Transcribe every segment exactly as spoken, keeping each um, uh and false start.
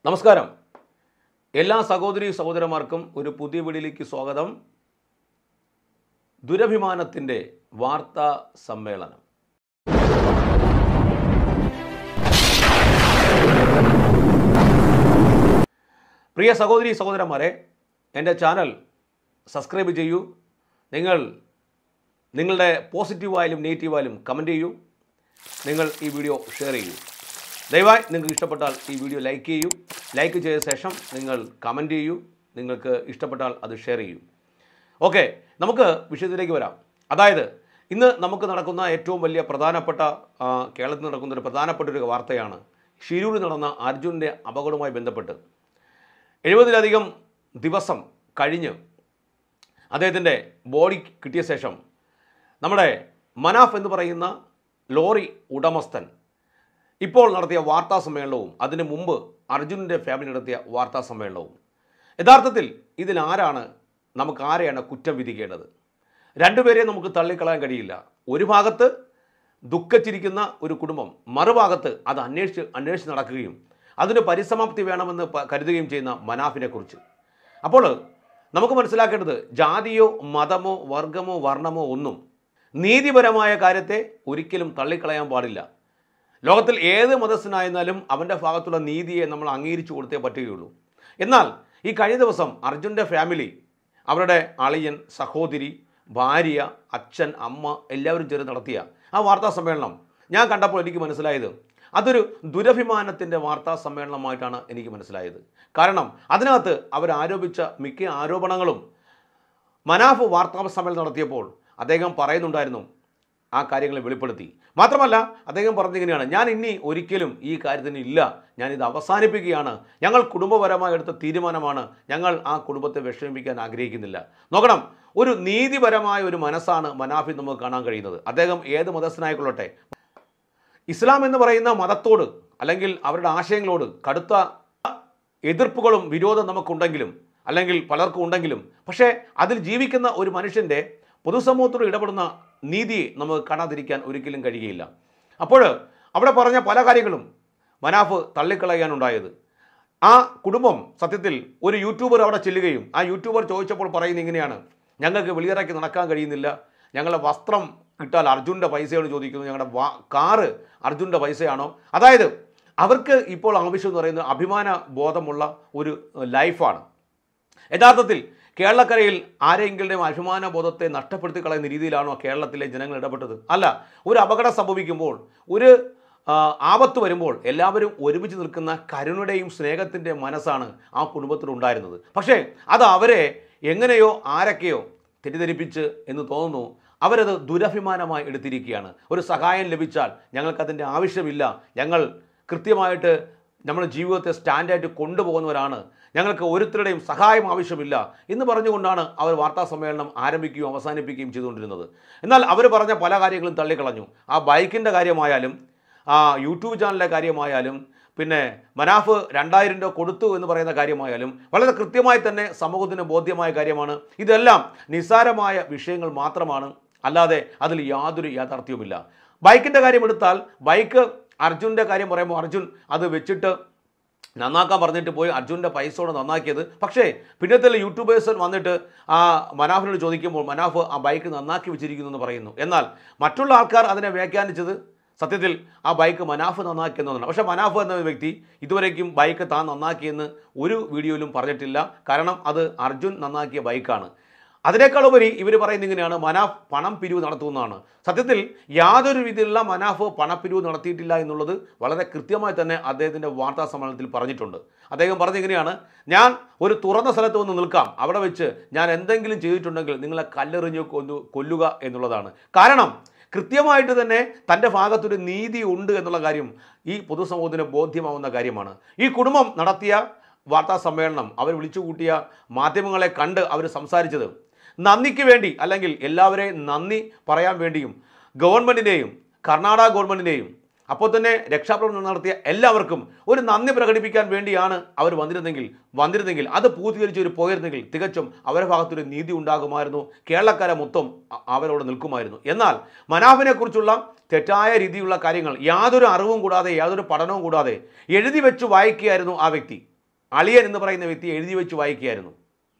നമസ്കാരം. എല്ലാ സഹോദരി സഹോദരന്മാർക്കും ഒരു പുതിയ വീഡിയോയിലേക്ക് സ്വാഗതം. ദുരഭിമാനത്തിൻ്റെ വാർത്താ സമ്മേളനം. പ്രിയ സഹോദരി സഹോദരന്മാരെ, എൻ്റെ ചാനൽ സബ്സ്ക്രൈബ് ചെയ്യൂ. നിങ്ങൾ നിങ്ങളുടെ പോസിറ്റീവായാലും നെഗറ്റീവായാലും കമൻറ്റ് ചെയ്യൂ. നിങ്ങൾ ഈ വീഡിയോ ഷെയർ ചെയ്യൂ. ദയവായി നിങ്ങൾക്ക് ഇഷ്ടപ്പെട്ടാൽ ഈ വീഡിയോ ലൈക്ക് ചെയ്യൂ. ലൈക്ക് ചെയ്ത ശേഷം നിങ്ങൾ കമൻറ്റ് ചെയ്യൂ. നിങ്ങൾക്ക് ഇഷ്ടപ്പെട്ടാൽ അത് ഷെയർ ചെയ്യൂ. ഓക്കെ, നമുക്ക് വിഷയത്തിലേക്ക് വരാം. അതായത് ഇന്ന് നമുക്ക് നടക്കുന്ന ഏറ്റവും വലിയ പ്രധാനപ്പെട്ട കേരളത്തിൽ നടക്കുന്ന ഒരു പ്രധാനപ്പെട്ട ഒരു വാർത്തയാണ് ഷിരൂരിൽ നടന്ന അർജുൻ്റെ അപകടവുമായി ബന്ധപ്പെട്ട്. എഴുപതിലധികം ദിവസം കഴിഞ്ഞ് അദ്ദേഹത്തിൻ്റെ ബോഡി കിട്ടിയ ശേഷം നമ്മുടെ മനാഫ് എന്ന് പറയുന്ന ലോറി ഉടമസ്ഥൻ ഇപ്പോൾ നടത്തിയ വാർത്താ സമ്മേളനവും അതിനു മുമ്പ് അർജുൻ്റെ ഫാമിലി നടത്തിയ വാർത്താ സമ്മേളനവും, യഥാർത്ഥത്തിൽ ഇതിൽ ആരാണ് നമുക്ക് ആരെയാണ് കുറ്റം വിധിക്കേണ്ടത്? രണ്ടുപേരെ നമുക്ക് തള്ളിക്കളയാൻ കഴിയില്ല. ഒരു ഭാഗത്ത് ദുഃഖിച്ചിരിക്കുന്ന ഒരു കുടുംബം, മറുഭാഗത്ത് അത് അന്വേഷിച്ച് അന്വേഷിച്ച് നടക്കുകയും അതിന് പരിസമാപ്തി വേണമെന്ന് കരുതുകയും ചെയ്യുന്ന മനാഫിനെ കുറിച്ച്. അപ്പോൾ നമുക്ക് മനസ്സിലാക്കേണ്ടത് ജാതിയോ മതമോ വർഗമോ വർണ്ണമോ ഒന്നും നീതിപരമായ കാര്യത്തെ ഒരിക്കലും തള്ളിക്കളയാൻ പാടില്ല. ലോകത്തിൽ ഏത് മതസ്ഥനായിരുന്നാലും അവൻ്റെ ഭാഗത്തുള്ള നീതിയെ നമ്മൾ അംഗീകരിച്ചു കൊടുത്തേ പറ്റുകയുള്ളൂ. എന്നാൽ ഈ കഴിഞ്ഞ ദിവസം അർജുൻ്റെ ഫാമിലി, അവരുടെ അളിയൻ, സഹോദരി, ഭാര്യ, അച്ഛൻ, അമ്മ എല്ലാവരും ചേർന്ന് നടത്തിയ ആ വാർത്താ സമ്മേളനം ഞാൻ കണ്ടപ്പോൾ എനിക്ക് മനസ്സിലായത് അതൊരു ദുരഭിമാനത്തിൻ്റെ വാർത്താ സമ്മേളനമായിട്ടാണ് എനിക്ക് മനസ്സിലായത്. കാരണം അതിനകത്ത് അവരാരോപിച്ച മിക്ക ആരോപണങ്ങളും മനാഫ് വാർത്താ സമ്മേളനം നടത്തിയപ്പോൾ അദ്ദേഹം പറയുന്നുണ്ടായിരുന്നു, ആ കാര്യങ്ങളെ വെളിപ്പെടുത്തി. മാത്രമല്ല അദ്ദേഹം പറഞ്ഞിങ്ങനെയാണ്, ഞാൻ ഇനി ഒരിക്കലും ഈ കാര്യത്തിന് ഇല്ല, ഞാനിത് അവസാനിപ്പിക്കുകയാണ്, ഞങ്ങൾ കുടുംബപരമായി എടുത്ത തീരുമാനമാണ്, ഞങ്ങൾ ആ കുടുംബത്തെ വിഷമിപ്പിക്കാൻ ആഗ്രഹിക്കുന്നില്ല. നോക്കണം, ഒരു നീതിപരമായ ഒരു മനസ്സാണ് മനാഫിൽ നമുക്ക് കാണാൻ കഴിയുന്നത്. അദ്ദേഹം ഏത് മതസ്ഥനായിക്കൊള്ളട്ടെ, ഇസ്ലാം എന്ന് പറയുന്ന മതത്തോട് അല്ലെങ്കിൽ അവരുടെ ആശയങ്ങളോട് കടുത്ത എതിർപ്പുകളും വിരോധം നമുക്കുണ്ടെങ്കിലും അല്ലെങ്കിൽ പലർക്കും ഉണ്ടെങ്കിലും, പക്ഷേ അതിൽ ജീവിക്കുന്ന ഒരു മനുഷ്യൻ്റെ പൊതുസമൂഹത്തോട് ഇടപെടുന്ന നീതിയെ നമുക്ക് കാണാതിരിക്കാൻ ഒരിക്കലും കഴിയുകയില്ല. അപ്പോൾ അവിടെ പറഞ്ഞ പല കാര്യങ്ങളും മനാഫ് തള്ളിക്കളയാനുണ്ടായത്. ആ കുടുംബം സത്യത്തിൽ ഒരു യൂട്യൂബർ അവിടെ ചെല്ലുകയും ആ യൂട്യൂബർ ചോദിച്ചപ്പോൾ പറയുന്നത് ഇങ്ങനെയാണ്, ഞങ്ങൾക്ക് വെളിയിറക്കി നടക്കാൻ കഴിയുന്നില്ല, ഞങ്ങളുടെ വസ്ത്രം കിട്ടാൽ അർജുൻ്റെ പൈസയാണ് ചോദിക്കുന്നത്, ഞങ്ങളുടെ വാ കാറ് അർജുൻ്റെ പൈസയാണോ? അതായത് അവർക്ക് ഇപ്പോൾ ആവശ്യം എന്ന് പറയുന്നത് അഭിമാന ബോധമുള്ള ഒരു ലൈഫാണ്. യഥാർത്ഥത്തിൽ കേരളക്കരയിൽ ആരെങ്കിലും അഭിമാന ബോധത്തെ നഷ്ടപ്പെടുത്തി കളയുന്ന രീതിയിലാണോ കേരളത്തിലെ ജനങ്ങൾ ഇടപെട്ടത്? അല്ല. ഒരു അപകടം സംഭവിക്കുമ്പോൾ, ഒരു ആപത്ത് വരുമ്പോൾ എല്ലാവരും ഒരുമിച്ച് നിൽക്കുന്ന കരുണയുടെയും സ്നേഹത്തിൻ്റെ മനസ്സാണ് ആ കുടുംബത്തിലുണ്ടായിരുന്നത്. പക്ഷേ അത് അവരെ എങ്ങനെയോ ആരൊക്കെയോ തെറ്റിദ്ധരിപ്പിച്ച് എന്ന് തോന്നുന്നു. അവരത് ദുരഭിമാനമായി എടുത്തിരിക്കുകയാണ്. ഒരു സഹായം ലഭിച്ചാൽ ഞങ്ങൾക്കതിൻ്റെ ആവശ്യമില്ല, ഞങ്ങൾ കൃത്യമായിട്ട് നമ്മുടെ ജീവിതത്തെ സ്റ്റാൻഡായിട്ട് കൊണ്ടുപോകുന്നവരാണ്, ഞങ്ങൾക്ക് ഒരുത്തരുടെയും സഹായം ആവശ്യമില്ല എന്ന് പറഞ്ഞുകൊണ്ടാണ് അവർ വാർത്താ സമ്മേളനം ആരംഭിക്കുകയും അവസാനിപ്പിക്കുകയും ചെയ്തുകൊണ്ടിരുന്നത്. എന്നാൽ അവർ പറഞ്ഞ പല കാര്യങ്ങളും തള്ളിക്കളഞ്ഞു. ആ ബൈക്കിൻ്റെ കാര്യമായാലും ആ യൂട്യൂബ് ചാനലിൻ്റെ കാര്യമായാലും പിന്നെ മനാഫ് രണ്ടായിരം രൂപ കൊടുത്തു എന്ന് പറയുന്ന കാര്യമായാലും വളരെ കൃത്യമായി തന്നെ സമൂഹത്തിന് ബോധ്യമായ കാര്യമാണ്. ഇതെല്ലാം നിസ്സാരമായ വിഷയങ്ങൾ മാത്രമാണ്, അല്ലാതെ അതിൽ യാതൊരു യാഥാർത്ഥ്യവുമില്ല. ബൈക്കിൻ്റെ കാര്യം എടുത്താൽ, ബൈക്ക് അർജുൻ്റെ കാര്യം പറയുമ്പോൾ അർജുൻ അത് വെച്ചിട്ട് നന്നാക്കാൻ പറഞ്ഞിട്ട് പോയി അർജുൻ്റെ പൈസയോടെ നന്നാക്കിയത്. പക്ഷേ പിന്നത്തെ യൂട്യൂബേഴ്സ് വന്നിട്ട് ആ മനാഫിനോട് ചോദിക്കുമ്പോൾ മനാഫ് ആ ബൈക്ക് നന്നാക്കി വെച്ചിരിക്കുന്നു എന്ന് പറയുന്നു. എന്നാൽ മറ്റുള്ള ആൾക്കാർ അതിനെ വ്യാഖ്യാനിച്ചത് സത്യത്തിൽ ആ ബൈക്ക് മനാഫ് നന്നാക്കിയെന്നതാണ്. പക്ഷേ മനാഫ് എന്ന വ്യക്തി ഇതുവരേക്കും ബൈക്ക് താൻ നന്നാക്കിയെന്ന് ഒരു വീഡിയോയിലും പറഞ്ഞിട്ടില്ല. കാരണം അത് അർജുൻ നന്നാക്കിയ ബൈക്കാണ്. അതിനേക്കാളുപരി ഇവർ പറയുന്നത് ഇങ്ങനെയാണ്, മനാഫ് പണം പിരിവ് നടത്തുന്നതാണ്. സത്യത്തിൽ യാതൊരു രീതിയിലുള്ള മനാഫ് പണപ്പിരിവ് നടത്തിയിട്ടില്ല എന്നുള്ളത് വളരെ കൃത്യമായി തന്നെ അദ്ദേഹത്തിൻ്റെ വാർത്താ സമ്മേളനത്തിൽ പറഞ്ഞിട്ടുണ്ട്. അദ്ദേഹം പറഞ്ഞിങ്ങനെയാണ്, ഞാൻ ഒരു തുറന്ന സ്ഥലത്ത് വന്ന് നിൽക്കാം, അവിടെ വെച്ച് ഞാൻ എന്തെങ്കിലും ചെയ്തിട്ടുണ്ടെങ്കിൽ നിങ്ങളെ കല്ലെറിഞ്ഞ് കൊന്നു കൊല്ലുക എന്നുള്ളതാണ്. കാരണം കൃത്യമായിട്ട് തന്നെ തൻ്റെ ഭാഗത്തൊരു നീതി ഉണ്ട് എന്നുള്ള കാര്യം ഈ പൊതുസമൂഹത്തിന് ബോധ്യമാവുന്ന കാര്യമാണ്. ഈ കുടുംബം നടത്തിയ വാർത്താ സമ്മേളനം, അവർ വിളിച്ചു കൂട്ടിയ മാധ്യമങ്ങളെ കണ്ട് അവർ സംസാരിച്ചത് നന്ദിക്ക് വേണ്ടി, അല്ലെങ്കിൽ എല്ലാവരെയും നന്ദി പറയാൻ വേണ്ടിയും ഗവൺമെൻറ്റിനെയും കർണാടക ഗവൺമെൻറ്റിനെയും അപ്പോൾ തന്നെ രക്ഷാപ്രവർത്തനം നടത്തിയ എല്ലാവർക്കും ഒരു നന്ദി പ്രകടിപ്പിക്കാൻ വേണ്ടിയാണ് അവർ വന്നിരുന്നെങ്കിൽ വന്നിരുന്നെങ്കിൽ അത് പൂർത്തീകരിച്ച് പോയിരുന്നെങ്കിൽ തികച്ചും അവരുടെ ഭാഗത്തൊരു നീതി ഉണ്ടാകുമായിരുന്നു. കേരളക്കാരെ മൊത്തം അവരോട് നിൽക്കുമായിരുന്നു. എന്നാൽ മനാഫിനെ കുറിച്ചുള്ള തെറ്റായ രീതിയിലുള്ള കാര്യങ്ങൾ യാതൊരു അറിവും കൂടാതെ യാതൊരു പഠനവും കൂടാതെ എഴുതി വെച്ച് വായിക്കുകയായിരുന്നു ആ വ്യക്തി. അളിയൻ എന്ന് പറയുന്ന വ്യക്തി എഴുതി വെച്ച് വായിക്കുകയായിരുന്നു.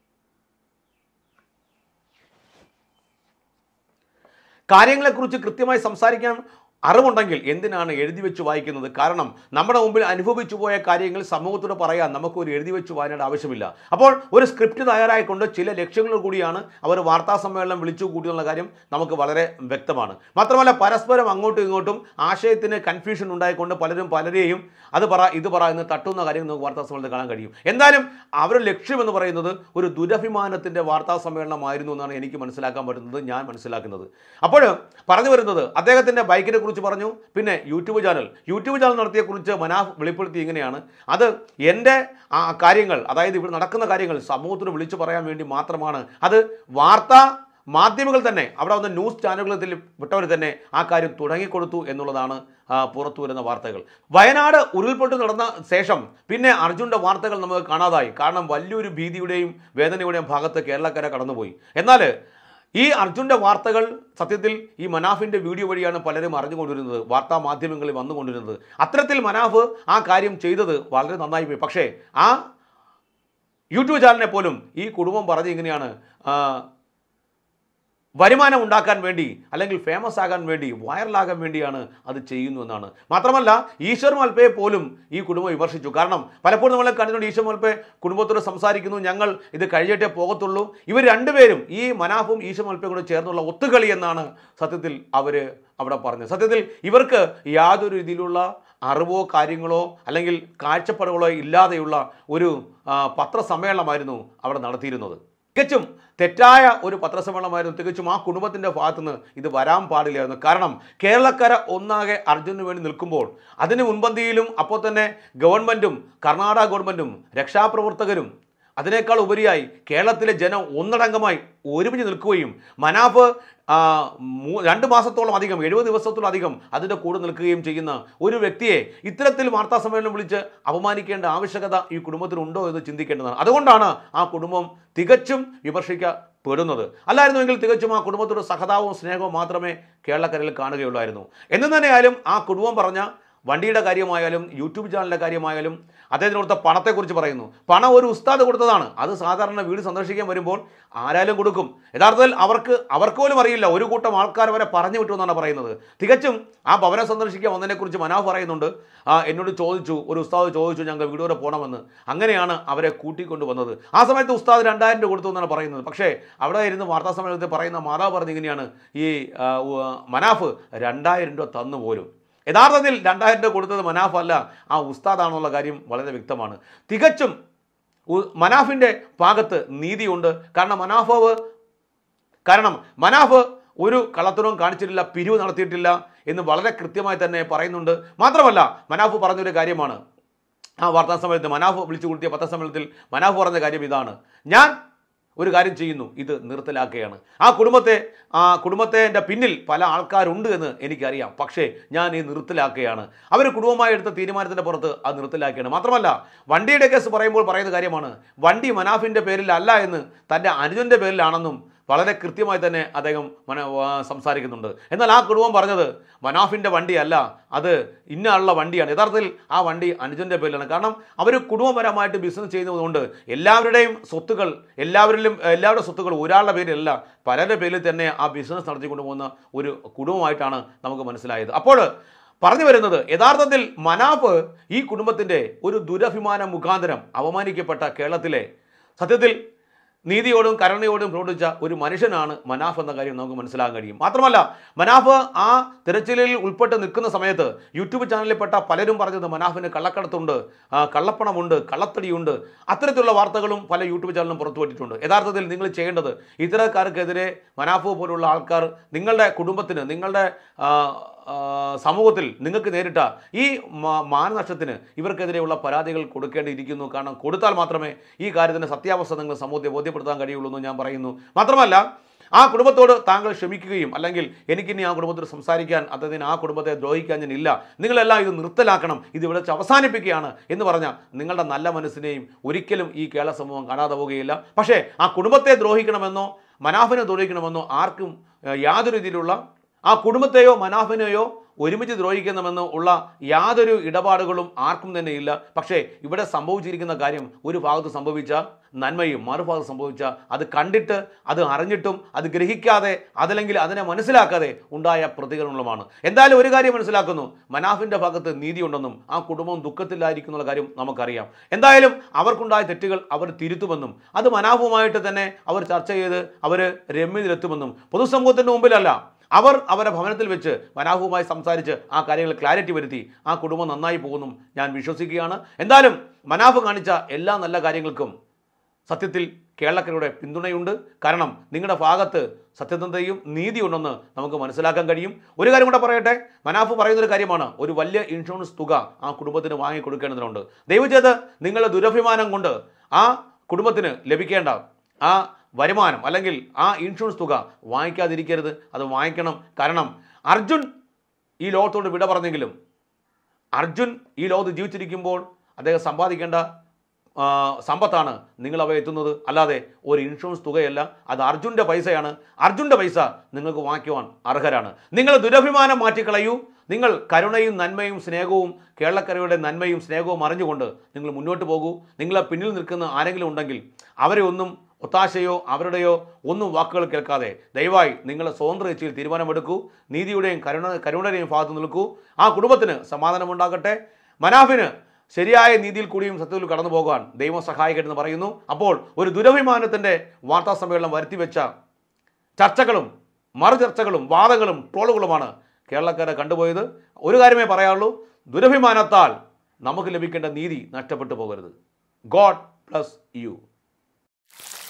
കാര്യങ്ങളെക്കുറിച്ച് കൃത്യമായി സംസാരിക്കാൻ അറിവുണ്ടെങ്കിൽ എന്തിനാണ് എഴുതി വെച്ച് വായിക്കുന്നത്? കാരണം നമ്മുടെ മുമ്പിൽ അനുഭവിച്ചു പോയ കാര്യങ്ങൾ സമൂഹത്തോട് പറയാൻ നമുക്കൊരു എഴുതി വെച്ച് വായനയുടെ ആവശ്യമില്ല. അപ്പോൾ ഒരു സ്ക്രിപ്റ്റ് തയ്യാറായിക്കൊണ്ട് ചില ലക്ഷ്യങ്ങൾ കൂടിയാണ് അവർ വാർത്താ സമ്മേളനം വിളിച്ചു കൂട്ടിയുള്ള കാര്യം നമുക്ക് വളരെ വ്യക്തമാണ്. മാത്രമല്ല പരസ്പരം അങ്ങോട്ടും ഇങ്ങോട്ടും ആശയത്തിന് കൺഫ്യൂഷൻ ഉണ്ടായിക്കൊണ്ട് പലരും പലരെയും അത് പറ ഇത് പറ എന്ന് തട്ടുന്ന കാര്യം നമുക്ക് വാർത്താ സമ്മേളനത്തിൽ കാണാൻ കഴിയും. എന്തായാലും അവരുടെ ലക്ഷ്യമെന്ന് പറയുന്നത് ഒരു ദുരഭിമാനത്തിൻ്റെ വാർത്താ സമ്മേളനമായിരുന്നു എന്നാണ് എനിക്ക് മനസ്സിലാക്കാൻ പറ്റുന്നത്, ഞാൻ മനസ്സിലാക്കുന്നത്. അപ്പോൾ പറഞ്ഞു വരുന്നത് അദ്ദേഹത്തിൻ്റെ ബൈക്കിനെ കുറിച്ച് പറഞ്ഞു. പിന്നെ യൂട്യൂബ് ചാനൽ യൂട്യൂബ് ചാനൽ നടത്തിയെക്കുറിച്ച് മനാഫ് വെളിപ്പെടുത്തി ഇങ്ങനെയാണ്: അത് എൻ്റെ കാര്യങ്ങൾ, അതായത് ഇവിടെ നടക്കുന്ന കാര്യങ്ങൾ സമൂഹത്തിന് വിളിച്ചു പറയാൻ വേണ്ടി മാത്രമാണ്. അത് വാർത്താ മാധ്യമങ്ങൾ തന്നെ, അവിടെ വന്ന ന്യൂസ് ചാനലുകളിൽ വിട്ടവർ തന്നെ ആ കാര്യം തുടങ്ങിക്കൊടുത്തു എന്നുള്ളതാണ് പുറത്തു വരുന്ന വാർത്തകൾ. വയനാട് ഉരുൾപൊട്ട് നടന്ന ശേഷം പിന്നെ അർജുൻ്റെ വാർത്തകൾ നമുക്ക് കാണാതായി. കാരണം വലിയൊരു ഭീതിയുടെയും വേദനയുടെയും ഭാഗത്ത് കേരളക്കര കടന്നുപോയി. എന്നാൽ ഈ അർജുൻ്റെ വാർത്തകൾ സത്യത്തിൽ ഈ മനാഫിൻ്റെ വീഡിയോ വഴിയാണ് പലരും അറിഞ്ഞുകൊണ്ടിരുന്നത്, വാർത്താ മാധ്യമങ്ങളിൽ വന്നുകൊണ്ടിരുന്നത്. അത്തരത്തിൽ മനാഫ് ആ കാര്യം ചെയ്തത് വളരെ നന്നായി പോയി. പക്ഷേ ആ യൂട്യൂബ് ചാനലിനെ പോലും ഈ കുടുംബം പറഞ്ഞ് ഇങ്ങനെയാണ്: വരുമാനം ഉണ്ടാക്കാൻ വേണ്ടി അല്ലെങ്കിൽ ഫേമസ് ആകാൻ വേണ്ടി, വൈറലാകാൻ വേണ്ടിയാണ് അത് ചെയ്യുന്നു എന്നാണ്. മാത്രമല്ല ഈശ്വർ മൽപ്പയെ പോലും ഈ കുടുംബം വിമർശിച്ചു. കാരണം പലപ്പോഴും നമ്മളെ കണ്ടിട്ടുണ്ട് ഈശ്വർ മൽപ്പെ കുടുംബത്തോട് സംസാരിക്കുന്നു, ഞങ്ങൾ ഇത് കഴിയട്ടേ പോകത്തുള്ളൂ. ഇവർ രണ്ടുപേരും, ഈ മനാഫും ഈശ്വർ മൽപ്പയും കൂടെ ചേർന്നുള്ള ഒത്തുകളി എന്നാണ് സത്യത്തിൽ അവർ അവിടെ പറഞ്ഞത്. സത്യത്തിൽ ഇവർക്ക് യാതൊരു രീതിയിലുള്ള അറിവോ കാര്യങ്ങളോ അല്ലെങ്കിൽ കാഴ്ചപ്പാടുകളോ ഇല്ലാതെയുള്ള ഒരു പത്രസമ്മേളനമായിരുന്നു അവിടെ നടത്തിയിരുന്നത്. തികച്ചും തെറ്റായ ഒരു പത്രസമ്മേളനമായിരുന്നു. തികച്ചും ആ കുടുംബത്തിൻ്റെ ഭാഗത്തുനിന്ന് ഇത് വരാൻ പാടില്ലായിരുന്നു. കാരണം കേരളക്കര ഒന്നാകെ അർജുനു വേണ്ടി നിൽക്കുമ്പോൾ അതിന് മുൻപന്തിയിലും അപ്പോൾ തന്നെ ഗവൺമെൻറ്റും കർണാടക ഗവൺമെൻറ്റും രക്ഷാപ്രവർത്തകരും അതിനേക്കാൾ ഉപരിയായി കേരളത്തിലെ ജനം ഒന്നടങ്കമായി ഒരുമിച്ച് നിൽക്കുകയും മനാഫ് രണ്ട് മാസത്തോളം അധികം, എഴുപത് ദിവസത്തോളം അധികം അതിൻ്റെ കൂടെ നിൽക്കുകയും ചെയ്യുന്ന ഒരു വ്യക്തിയെ ഇത്തരത്തിൽ വാർത്താ സമ്മേളനം വിളിച്ച് അപമാനിക്കേണ്ട ആവശ്യകത ഈ കുടുംബത്തിനുണ്ടോ എന്ന് ചിന്തിക്കേണ്ടതാണ്. അതുകൊണ്ടാണ് ആ കുടുംബം തികച്ചും വിമർശിക്കപ്പെടുന്നത്. അല്ലായിരുന്നുവെങ്കിൽ തികച്ചും ആ കുടുംബത്തോട് സഹതാപവും സ്നേഹവും മാത്രമേ കേരളക്കരയിൽ കാണുകയുള്ളായിരുന്നു. എന്ന് തന്നെയായാലും ആ കുടുംബം പറഞ്ഞ വണ്ടിയുടെ കാര്യമായാലും യൂട്യൂബ് ചാനലിൻ്റെ കാര്യമായാലും അദ്ദേഹത്തിന് കൊടുത്ത പണത്തെക്കുറിച്ച് പറയുന്നു. പണം ഒരു ഉസ്താദ് കൊടുത്തതാണ്. അത് സാധാരണ വീട് സന്ദർശിക്കാൻ വരുമ്പോൾ ആരാലും കൊടുക്കും. യഥാർത്ഥത്തിൽ അവർക്ക് അവർക്ക് പോലും അറിയില്ല, ഒരു കൂട്ടം ആൾക്കാർ വരെ പറഞ്ഞു വിട്ടു എന്നാണ് പറയുന്നത്. തികച്ചും ആ ഭവനം സന്ദർശിക്കാൻ വന്നതിനെക്കുറിച്ച് മനാഫ് പറയുന്നുണ്ട്, എന്നോട് ചോദിച്ചു, ഒരു ഉസ്താദ് ചോദിച്ചു ഞങ്ങൾ വീട് വരെ പോകണമെന്ന്. അങ്ങനെയാണ് അവരെ കൂട്ടിക്കൊണ്ട് വന്നത്. ആ സമയത്ത് ഉസ്താദ് രണ്ടായിരം രൂപ കൊടുത്തു എന്നാണ് പറയുന്നത്. പക്ഷേ അവിടെ ഇരുന്ന് വാർത്താ സമ്മേളനത്തിൽ പറയുന്ന മാതാവ് പറഞ്ഞ് ഇങ്ങനെയാണ്: ഈ മനാഫ് രണ്ടായിരം രൂപ തന്നു പോലും. യഥാർത്ഥത്തിൽ രണ്ടായിരം രൂപ കൊടുത്തത് മനാഫ് അല്ല, ആ ഉസ്താദാണെന്നുള്ള കാര്യം വളരെ വ്യക്തമാണ്. തികച്ചും മനാഫിൻ്റെ ഭാഗത്ത് നീതിയുണ്ട്. കാരണം മനാഫ് കാരണം മനാഫ് ഒരു കള്ളത്തരവും കാണിച്ചിട്ടില്ല, പിരിവ് നടത്തിയിട്ടില്ല എന്ന് വളരെ കൃത്യമായി തന്നെ പറയുന്നുണ്ട്. മാത്രമല്ല മനാഫ് പറഞ്ഞൊരു കാര്യമാണ് ആ വാർത്താ സമ്മേളനത്തിൽ, മനാഫ് വിളിച്ചു കൂട്ടിയ പത്രസമ്മേളനത്തിൽ മനാഫ് പറഞ്ഞ കാര്യം ഇതാണ്: ഞാൻ ഒരു കാര്യം ചെയ്യുന്നു, ഇത് നിർത്തലാക്കുകയാണ്. ആ കുടുംബത്തെ ആ കുടുംബത്തിൻ്റെ പിന്നിൽ പല ആൾക്കാരുണ്ട് എന്ന് എനിക്കറിയാം, പക്ഷേ ഞാൻ ഈ നിർത്തലാക്കുകയാണ്. അവർ കുടുംബമായി എടുത്ത തീരുമാനത്തിൻ്റെ പുറത്ത് അത് നിർത്തലാക്കുകയാണ്. മാത്രമല്ല വണ്ടിയുടെ കേസ് പറയുമ്പോൾ പറയുന്ന കാര്യമാണ്, വണ്ടി മനാഫിൻ്റെ പേരിൽ അല്ല എന്ന് തൻ്റെ അനുജൻ്റെ പേരിലാണെന്നും വളരെ കൃത്യമായി തന്നെ അദ്ദേഹം മന സംസാരിക്കുന്നുണ്ട്. എന്നാൽ ആ കുടുംബം പറഞ്ഞത് മനാഫിൻ്റെ വണ്ടിയല്ല, അത് ഇന്നയുള്ള വണ്ടിയാണ്. യഥാർത്ഥത്തിൽ ആ വണ്ടി അനുജൻ്റെ പേരിലാണ്. കാരണം അവർ കുടുംബപരമായിട്ട് ബിസിനസ് ചെയ്യുന്നതുകൊണ്ട് എല്ലാവരുടെയും സ്വത്തുകൾ എല്ലാവരിലും എല്ലാവരുടെ സ്വത്തുകൾ ഒരാളുടെ പേരിലല്ല, പലരുടെ പേരിൽ തന്നെ ആ ബിസിനസ് നടത്തിക്കൊണ്ട് പോകുന്ന ഒരു കുടുംബമായിട്ടാണ് നമുക്ക് മനസ്സിലായത്. അപ്പോൾ പറഞ്ഞു വരുന്നത് യഥാർത്ഥത്തിൽ മനാഫ് ഈ കുടുംബത്തിൻ്റെ ഒരു ദുരഭിമാന മുഖാന്തരം അപമാനിക്കപ്പെട്ട കേരളത്തിലെ സത്യത്തിൽ നീതിയോടും കരുണയോടും പ്രവർത്തിച്ച ഒരു മനുഷ്യനാണ് മനാഫ് എന്ന കാര്യം നമുക്ക് മനസ്സിലാക്കാൻ കഴിയും. മാത്രമല്ല മനാഫ് ആ തിരച്ചിലിൽ ഉൾപ്പെട്ട് നിൽക്കുന്ന സമയത്ത് യൂട്യൂബ് ചാനലിൽപ്പെട്ട പലരും പറഞ്ഞത് മനാഫിന് കള്ളക്കടത്തുണ്ട്, കള്ളപ്പണമുണ്ട്, കള്ളത്തടിയുണ്ട്, അത്തരത്തിലുള്ള വാർത്തകളും പല യൂട്യൂബ് ചാനലും പുറത്തുവിട്ടിട്ടുണ്ട്. യഥാർത്ഥത്തിൽ നിങ്ങൾ ചെയ്യേണ്ടത് ഇത്തരക്കാർക്കെതിരെ മനാഫ് പോലുള്ള ആൾക്കാർ നിങ്ങളുടെ കുടുംബത്തിന്, നിങ്ങളുടെ സമൂഹത്തിൽ നിങ്ങൾക്ക് നേരിട്ട ഈ മാനനഷ്ടത്തിന് ഇവർക്കെതിരെയുള്ള പരാതികൾ കൊടുക്കേണ്ടിയിരിക്കുന്നു. കാരണം കൊടുത്താൽ മാത്രമേ ഈ കാര്യത്തിൻ്റെ സത്യാവസ്ഥ നിങ്ങൾ സമൂഹത്തെ ബോധ്യപ്പെടുത്താൻ കഴിയുള്ളൂ എന്ന് ഞാൻ പറയുന്നു. മാത്രമല്ല ആ കുടുംബത്തോട് താങ്കൾ ക്ഷമിക്കുകയും അല്ലെങ്കിൽ എനിക്കിനി ആ കുടുംബത്തോട് സംസാരിക്കാൻ അദ്ദേഹത്തിന് ആ കുടുംബത്തെ ദ്രോഹിക്കാൻ ഞാൻ ഇല്ല, നിങ്ങളെല്ലാം ഇത് നിർത്തലാക്കണം, ഇത് ഇവിടെ വെച്ച് അവസാനിപ്പിക്കുകയാണ് എന്ന് പറഞ്ഞാൽ നിങ്ങളുടെ നല്ല മനസ്സിനെയും ഒരിക്കലും ഈ കേരള സമൂഹം കാണാതെ പോവുകയില്ല. പക്ഷേ ആ കുടുംബത്തെ ദ്രോഹിക്കണമെന്നോ മനാഫിനെ ദ്രോഹിക്കണമെന്നോ ആർക്കും യാതൊരു രീതിയിലുള്ള ആ കുടുംബത്തെയോ മനാഫിനെയോ ഒരുമിച്ച് ദ്രോഹിക്കണമെന്ന് ഉള്ള യാതൊരു ഇടപാടുകളും ആർക്കും തന്നെ ഇല്ല. പക്ഷേ ഇവിടെ സംഭവിച്ചിരിക്കുന്ന കാര്യം, ഒരു ഭാഗത്ത് സംഭവിച്ച നന്മയും മറുഭാഗത്ത് സംഭവിച്ച അത് കണ്ടിട്ട്, അത് അറിഞ്ഞിട്ടും അത് ഗ്രഹിക്കാതെ, അതല്ലെങ്കിൽ അതിനെ മനസ്സിലാക്കാതെ ഉണ്ടായ പ്രതികരണങ്ങളുമാണ്. എന്തായാലും ഒരു കാര്യം മനസ്സിലാക്കുന്നു, മനാഫിൻ്റെ ഭാഗത്ത് നീതിയുണ്ടെന്നും ആ കുടുംബം ദുഃഖത്തിലായിരിക്കുന്ന കാര്യം നമുക്കറിയാം. എന്തായാലും അവർക്കുണ്ടായ തെറ്റുകൾ അവർ തിരുത്തുമെന്നും അത് മനാഫുമായിട്ട് തന്നെ അവർ ചർച്ച ചെയ്ത് അവർ രമ്യത്തിലെത്തുമെന്നും പൊതുസമൂഹത്തിൻ്റെ മുമ്പിലല്ല, അവർ അവരുടെ ഭവനത്തിൽ വെച്ച് മനാഫുമായി സംസാരിച്ച് ആ കാര്യങ്ങൾ ക്ലാരിറ്റി വരുത്തി ആ കുടുംബം നന്നായി പോകുന്നു ഞാൻ വിശ്വസിക്കുകയാണ്. എന്തായാലും മനാഫ് കാണിച്ച എല്ലാ നല്ല കാര്യങ്ങൾക്കും സത്യത്തിൽ കേരളക്കരയുടെ പിന്തുണയുണ്ട്. കാരണം നിങ്ങളുടെ ഭാഗത്ത് സത്യസന്ധതയും നീതിയുണ്ടെന്ന് നമുക്ക് മനസ്സിലാക്കാൻ കഴിയും. ഒരു കാര്യം കൂടെ പറയട്ടെ, മനാഫ് പറയുന്നൊരു കാര്യമാണ്, ഒരു വലിയ ഇൻഷുറൻസ് തുക ആ കുടുംബത്തിന് വാങ്ങിക്കൊടുക്കേണ്ടതുണ്ട്. ദയവ് ചെയ്ത് നിങ്ങളുടെ ദുരഭിമാനം കൊണ്ട് ആ കുടുംബത്തിന് ലഭിക്കേണ്ട ആ വരുമാനം അല്ലെങ്കിൽ ആ ഇൻഷുറൻസ് തുക വാങ്ങിക്കാതിരിക്കരുത്, അത് വാങ്ങിക്കണം. കാരണം അർജുൻ ഈ ലോകത്തോട് വിട പറഞ്ഞെങ്കിലും അർജുൻ ഈ ലോകത്ത് ജീവിച്ചിരിക്കുമ്പോൾ അദ്ദേഹം സമ്പാദിക്കേണ്ട സമ്പത്താണ് നിങ്ങളവ എത്തുന്നത്, അല്ലാതെ ഒരു ഇൻഷുറൻസ് തുകയല്ല. അത് അർജുൻ്റെ പൈസയാണ്. അർജുൻ്റെ പൈസ നിങ്ങൾക്ക് വാങ്ങിക്കുവാൻ അർഹരാണ്. നിങ്ങൾ ദുരഭിമാനം മാറ്റിക്കളയൂ. നിങ്ങൾ കരുണയും നന്മയും സ്നേഹവും കേരളക്കരയുടെ നന്മയും സ്നേഹവും അറിഞ്ഞുകൊണ്ട് നിങ്ങൾ മുന്നോട്ട് പോകൂ. നിങ്ങളെ പിന്നിൽ നിൽക്കുന്ന ആരെങ്കിലും ഉണ്ടെങ്കിൽ അവരെ ഒന്നും ഒത്താശയോ അവരുടെയോ ഒന്നും വാക്കുകൾ കേൾക്കാതെ ദയവായി നിങ്ങളെ സ്വതന്ത്ര ഇച്ഛയിൽ തീരുമാനമെടുക്കൂ. നീതിയുടെയും കരുണ കരുണയുടെയും ഭാഗത്ത് നിൽക്കൂ. ആ കുടുംബത്തിന് സമാധാനമുണ്ടാകട്ടെ. മനാഫിന് ശരിയായ നീതിയിൽ കൂടിയും സത്യത്തിൽ കടന്നു പോകാൻ ദൈവം സഹായിക്കട്ടെന്ന് പറയുന്നു. അപ്പോൾ ഒരു ദുരഭിമാനത്തിൻ്റെ വാർത്താ സമ്മേളനം വരുത്തിവെച്ച ചർച്ചകളും മറുചർച്ചകളും വാദങ്ങളും ട്രോളുകളുമാണ് കേരളക്കാരെ കണ്ടുപോയത്. ഒരു കാര്യമേ പറയാനുള്ളൂ, ദുരഭിമാനത്താൽ നമുക്ക് ലഭിക്കേണ്ട നീതി നഷ്ടപ്പെട്ടു പോകരുത്. God bless U.